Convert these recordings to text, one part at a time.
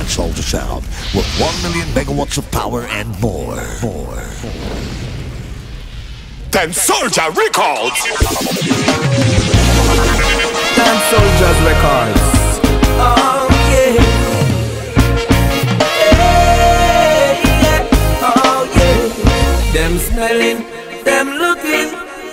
Soldier sound with 1 million megawatts of power and more. Then Soldier Records. Then Soldiers Records. Oh yeah. Hey, yeah. Oh yeah. Them smelling, them looking.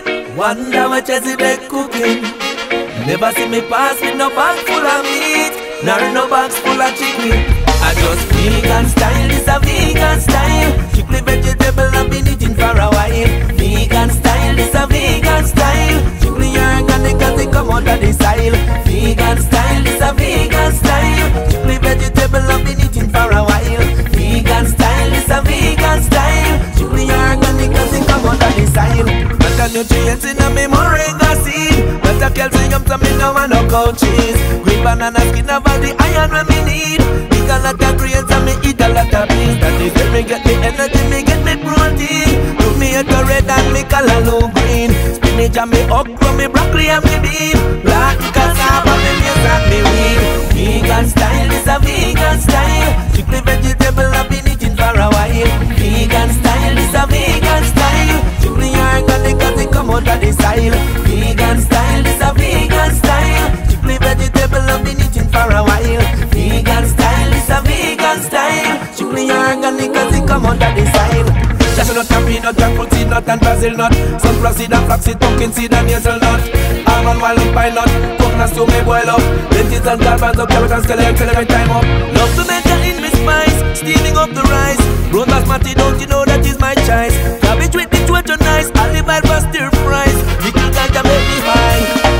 Wonder what Jezebel cooking. Never see me pass with no bag full of meat, nor no bags full of chicken. I just vegan style, this a vegan style. Strictly vegetable, I've been eating for a while. Vegan style, this a vegan style. Strictly organic as they come out of the soil. Vegan style, this a vegan style. Strictly vegetable, I've been eating for a while. Vegan style, this a vegan style. Strictly organic as they come out of the soil. But the nutrients in a me moringa seed. But the calcium to me no want no cow cheese. Green banana skin of all the iron when me need. Eat a lot of grains and me eat a lot of beans. That is where me get me energy, me get me protein. Do me a red and me color green. Spinach and me okra, me broccoli and me bean. Black cassava, me maize and me weed. Vegan style is a vegan style. Strictly vegetable, I've been eating for a while. Vegan style is a vegan style. Strictly organic as it come out of the soil. Vegan style is a vegan style. Strictly vegetable, I've been eating for a while. Vegan style is a vegan style. Strictly organic as it come out of the soil. Chestnut and peanut, jackfruit seed nut and Brazil nut. Sunflower seed and flaxseed, pumpkin seed and hazelnut. Almond, walnut, pine nut, coconut stew me boil up. Lentils and garbage up, carrot and scallion till every time up. Love to make her in me spice, steaming up the rice. Brown basmati, don't you know that is my choice? Cabbage with it, what you nice, olive oil for stir fries. Pickle ganja make me high.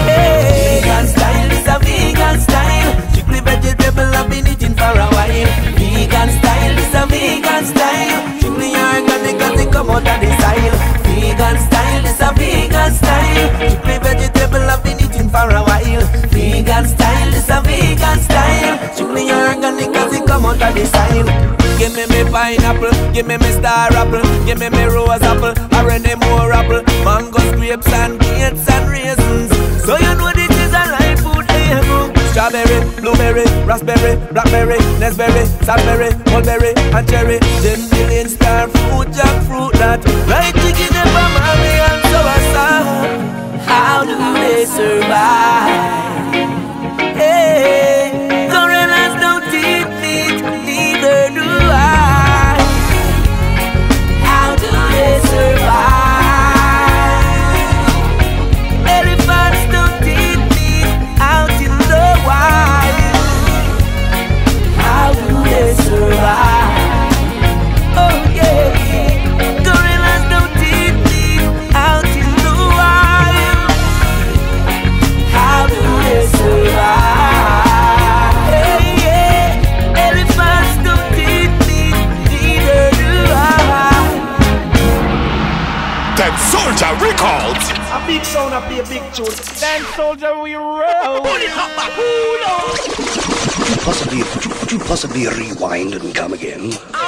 Hey, vegan style is a vegan style. Strictly vegetable, I've been eating for a while. Vegan style is a vegan style. Strictly organic as it come out of the soil. Vegan style is a vegan style. Strictly vegetable, I've been eating for a while. Vegan style is a vegan style. Strictly organic as it come out of the soil. Give me pineapple, give me star apple, give me rose apple, or any more apple, mangoes, grapes and dates and raisins. So you know this is a life food able. Strawberry, blueberry, raspberry, blackberry, raspberry, saltberry, mulberry and cherry. Then million star fruit, jackfruit, that right chicken and mommy and soursop. How do they survive? Hey, gorillas don't eat meat, neither do I. How do they survive? Elephants don't eat meat out in the wild. How do they survive? Oh yeah, gorillas don't eat meat out in the wild. How do they survive? Then Soldier Records. A big sound, a big tune. Then Soldier we roll. Could you possibly rewind and come again?